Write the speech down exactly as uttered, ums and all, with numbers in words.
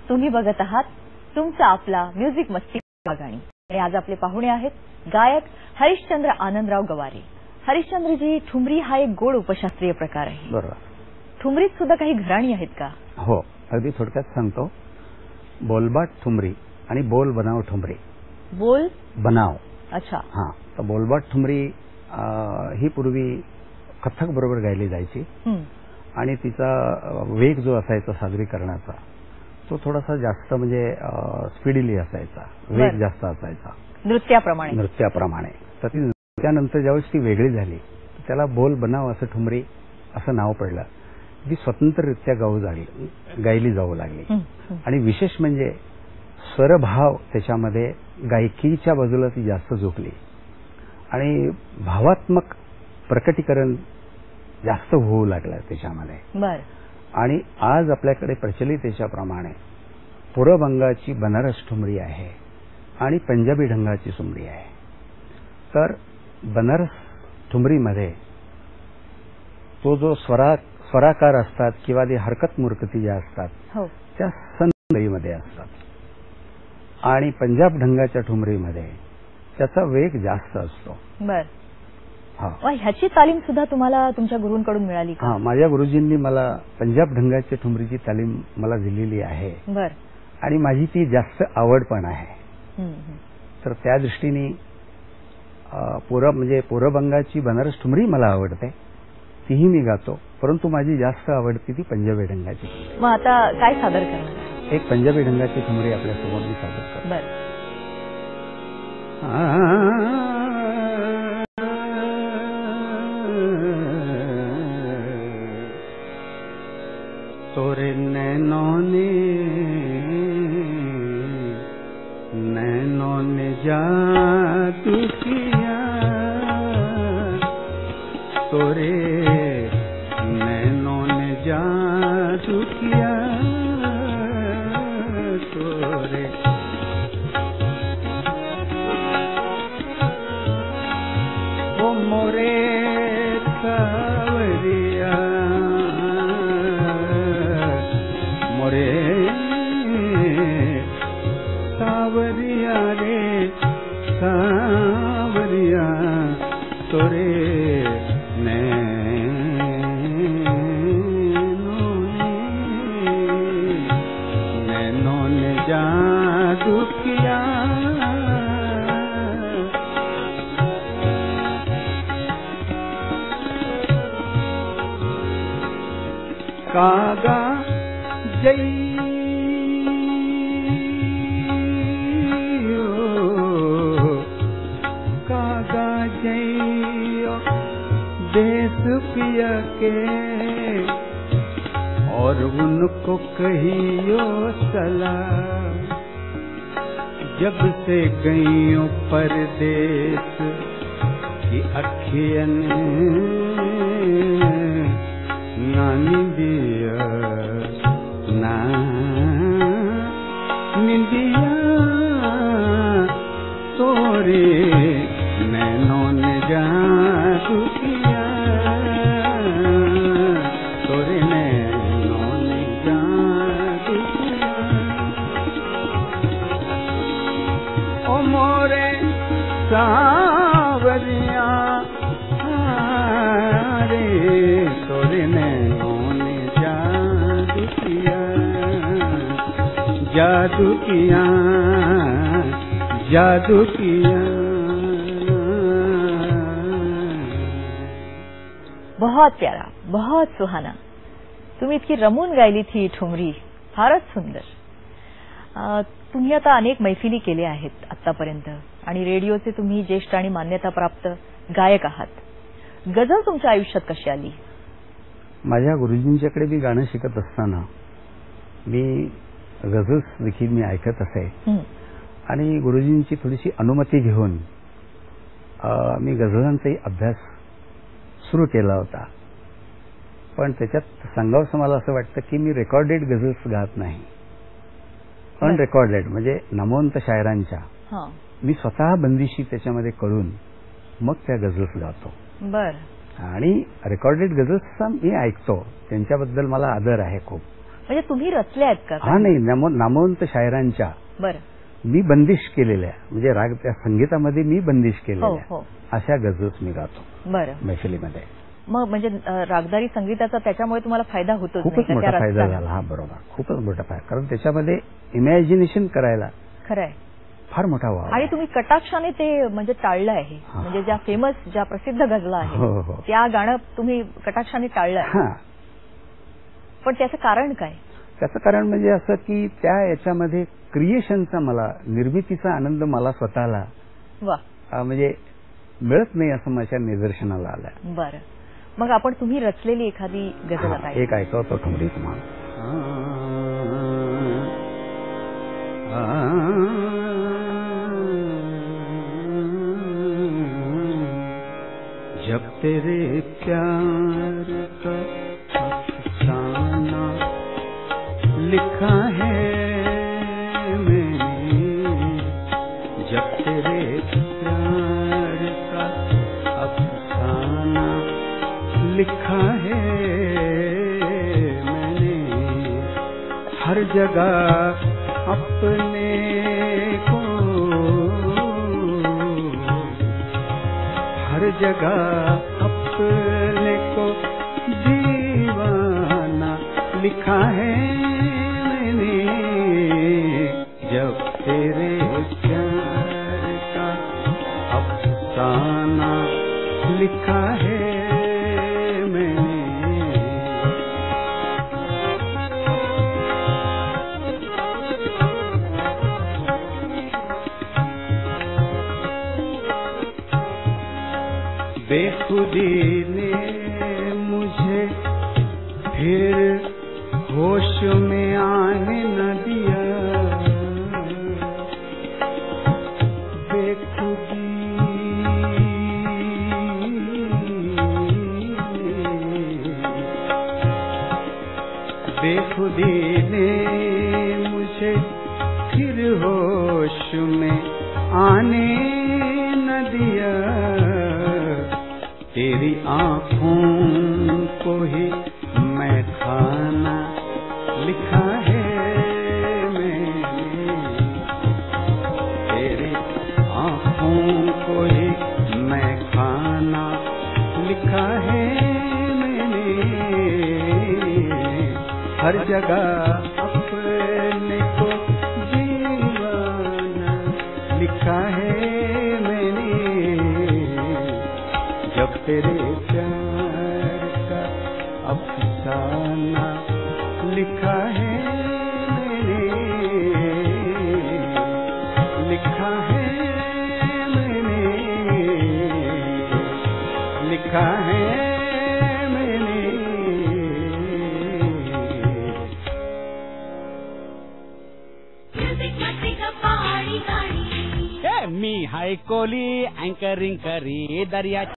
तुम्ही बघत आहात तुमचा आपला म्युझिक मस्ती गाणी आणि आज आपले पाहुणे आहेत गायक हरिश्चंद्र आनंदराव गवारे। हरिश्चंद्रजी, ठुमरी हा एक गोड उपशास्त्रीय प्रकार आहे। बरोबर। ठुमरीत सुद्धा काही घराणी आहेत का? हो, अगदी थोडक्यात सांगतो। बोलबाट ठुमरी आणि बोल बनाव ठुमरी। बोल बनाव, अच्छा। हां, तर बोलबाट ठुमरी ही पूर्वी कथ्थक बरोबर गायली जायची आणि तिचा वेग जो असायचा सादरीकरणाचा तो थोडासा जास्त म्हणजे स्पीडीली असायचा, वेग जास्त असायचा नृत्याप्रमाणे नृत्याप्रमाणे तर ती त्यानंतर ज्यावेळेस ती वेगळी झाली त्याला बोल बनाव असं ठुमरी असं नाव पडलं। ती स्वतंत्ररित्या गाऊ लागली गायली जाऊ लागली आणि विशेष म्हणजे स्वरभाव त्याच्यामध्ये गायकीच्या बाजूला ती जास्त झोकली आणि भावात्मक प्रकटीकरण जास्त होऊ लागलं त्याच्यामध्ये। बर। आणि आज आपल्याकडे प्रचलित त्याच्याप्रमाणे पुरबंगाची बनारस ठुमरी आहे आणि पंजाबी ढंगाची ठुमरी आहे। तर बनारस ठुमरीमध्ये तो जो स्वरा स्वराकार असतात किंवा ती हरकत मुरकती ज्या असतात हो त्या संदरीमध्ये असतात आणि पंजाब ढंगाच्या ठुमरीमध्ये त्याचा वेग जास्त असतो। बर। हां, ह्याची तालीम सुद्धा तुम्हाला तुमच्या गुरूंकडून मिळाली का? हां, माझ्या गुरुजींनी मला पंजाब ढंगाच्या ठुमरीची तालीम मला दिलेली आहे। बर। आणि माझी ती जास्त आवड पण आहे। तर त्या दृष्टीने पूरब म्हणजे पूरबंगाची बनारस ठुमरी मला आवडते, तीही मी गातो, परंतु माझी जास्त आवडती ती पंजाबी ढंगाची ठुमरी। मग आता काय सादर करणार? एक पंजाबी ढंगाची ठुमरी आपल्या समोर मी सादर करतो। बर। तोरे नैनों ने नैनों ने जादू किया, तोरे नैनों ने जादू किया, तोरे ओ मोरे सावरिया मोरे सावरिया रे सावरिया तोरे नैनों ने नैनों ने जादू किया, कागा जइयो कागा जइयो देश पिया के और उनको कहियो सलाम, जब से गईयो परदेश की अखियन नानी दिया ना निंदिया, तोरे नैनों ने जादू किया, तोरे नैनों ने जादू किया, ओ मोरे सावरिया रे तोरे नैनों ने जादू किया, जादू किया, जादू किया। बहुत प्यारा, बहुत सुहाना। तुम्ही इतकी रमून गायली थी ठुमरी, फारच सुंदर। तुम्ही आता अनेक मैफिली केल्या आहेत आतापर्यंत आणि रेडिओचे तुम्ही ज्येष्ठ आणि मान्यताप्राप्त गायक आहात। गझल तुमच्या आयुष्यात कशी आली? माझ्या गुरुजींच्याकडे मी गाणं शिकत असताना मी गझल्स देखील मी ऐकत असे आणि गुरुजींची थोडीशी अनुमती घेऊन मी गझलांचाही अभ्यास सुरू केला होता। पण त्याच्यात सांगावंसं मला असं वाटतं की मी रेकॉर्डेड गझल्स गात नाही, अनरेकॉर्डेड म्हणजे नामवंत शायरांच्या मी स्वतः बंदिशी त्याच्यामध्ये करून मग त्या गझल्स गातो। बर। आणि रेकॉर्डेड गझल्स मी ऐकतो, त्यांच्याबद्दल मला आदर आहे खूप, म्हणजे तुम्ही रचल्या आहेत का? हा नाही, नामो- नामवंत शायरांच्या बरं मी बंदिश केलेल्या, म्हणजे राग त्या संगीतामध्ये मी बंदिश हो केलेल्या हो अशा गझल्स मी गातो बरं. मैफिलीमध्ये. मग म्हणजे अ, रागदारी संगीताचा त्याच्यामुळे तुम्हाला फायदा होतोच नाही खूपच का मोठा त्या फायदा रचताना? झाला. हा बरोबर, खूपच मोठा फायदा, कारण त्याच्यामध्ये इमॅजिनेशन करायला खरंय. फार मोठा वाव आणि आहे. तुम्ही कटाक्षाने ते म्हणजे टाळलं आहे. हा. म्हणजे ज्या फेमस ज्या प्रसिद्ध गझला हो, आहे हो. त्या गाणं तुम्ही कटाक्षाने टाळलं आहे. हा, पण त्याचं कारण काय? त्याचं कारण म्हणजे असं की त्या याच्यामध्ये क्रिएशनचा, मला निर्मितीचा आनंद मला स्वतःला वा अ, म्हणजे मिळत नाही असं माझ्या निदर्शनाला आलं. बरं. मग आपण तुम्ही रचलेली एखादी गझल आता एक ऐकवतो ठुमरी तुम्हाला. जब तेरे प्यार का अफसाना लिखा है मैंने, जब तेरे प्यार का अफसाना लिखा है मैंने, हर जगह अपने को, हर जगह अपने को दीवाना लिखा है मैंने, जब तेरे प्यार का अफसाना लिखा है मैंने. बेखुदी ने मुझे फिर होश में आने न दिया, बेखुदी बेखुदी ने मुझे फिर होश में आने न दिया, तेरी आँखों को ही मैं खाना लिखा है मैंने, तेरी आँखों को ही मैं खाना लिखा है मैंने, हर जगह अपने को दीवाना लिखा है मैंने, जब तेरे प्यार का अफसाना लिखा है मैंने, लिखा है मैंने, लिखा है मैंने. मी हाय कोली अँकरिंग करी दर्या